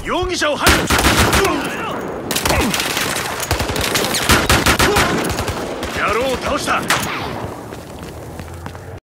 容疑者を排除。野郎を倒した。